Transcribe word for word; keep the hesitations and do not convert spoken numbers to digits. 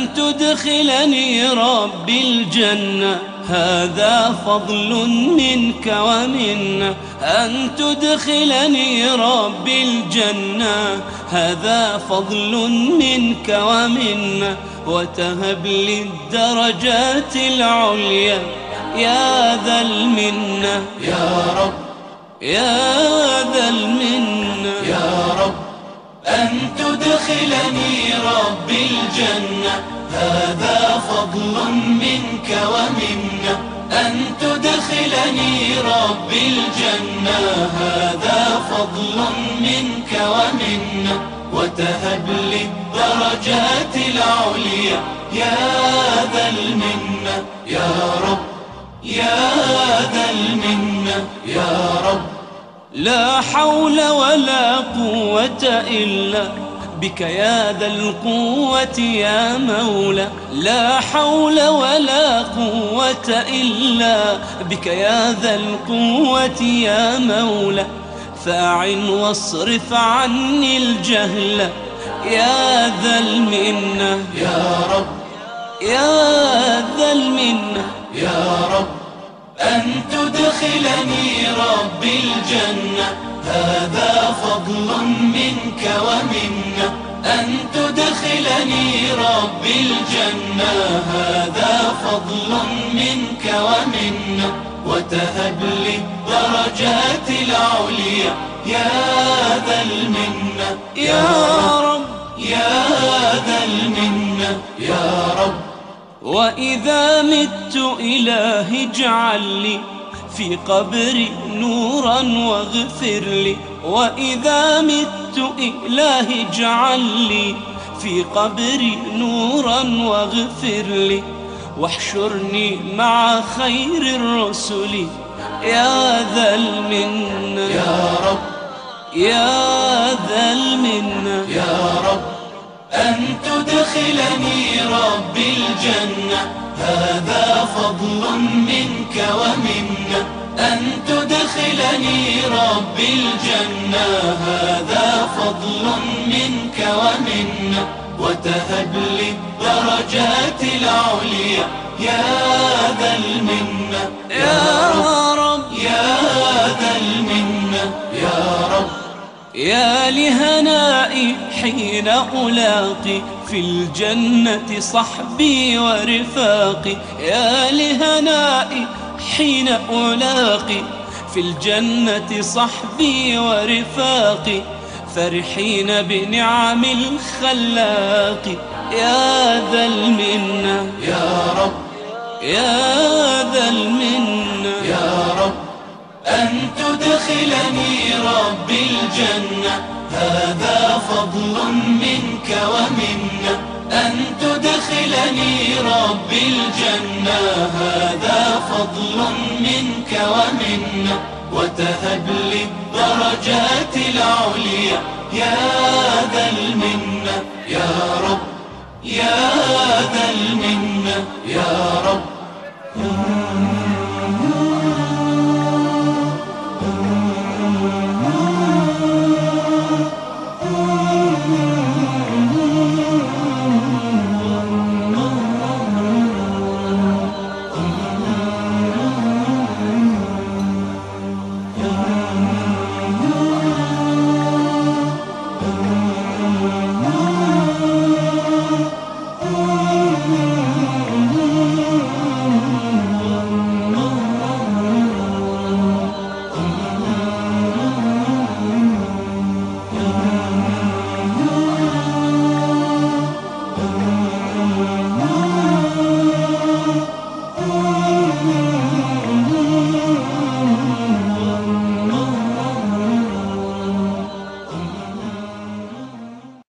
تدخلني ربي الجنة هذا فضل منك ومنة، أن تدخلني ربي الجنة هذا فضل منك ومنة، وتهب لي الدرجات العليا يا ذا المنة يا رب يا ذا المنة يا رب. أن تدخلني ربي الجنة هذا فضل منك ومنة، أن تدخلني ربي الجنة هذا فضل منك ومنة، وتهب لي الدرجات العليا يا ذا المنة يا رب يا ذا المنة يا رب. لا حول ولا قوة إلا بك يا ذا القوة يا مولى، لا حول ولا قوة إلا بك يا ذا القوة يا مولى، فأعن واصرف عني الجهل يا ذا المنة يا رب يا ذا المنة يا رب. أن تدخلني ربي الجنة هذا فضل منك ومنة، أن تدخلني ربي الجنة هذا فضل منك ومنة، وتهب لي الدرجات العليا يا ذا المنة يا رب يا ذا المنة يا رب. وإذا مت إلهي اجعل لي في قبري نورا واغفر لي، وإذا مت إلهي اجعل لي في قبري نورا واغفر لي، واحشرني مع خير الرسل يا ذا المنة يا رب يا ذا المنة يا رب. أن تدخلني ربي الجنة هذا فضل منك ومنة، أن تدخلني ربي الجنة هذا فضل منك ومنة، وتهب لي الدرجات العليا يا ذا المنة يا رب يا ذا المنة يا رب. يا لهنائي حين ألاقي في الجنة صحبي ورفاقي، يا لهنائي حين ألاقي في الجنة صحبي ورفاقي، فرحين بنعم الخلاق يا ذا المنة يا رب يا ذا المنة يا رب. أن تدخلني ربي الجنة هذا فضل منك ومنة، أن تدخلني ربي الجنة هذا فضل منك ومنة، وتهب لي الدرجات العليا يا ذا المنة يا رب يا ذا المنة يا رب.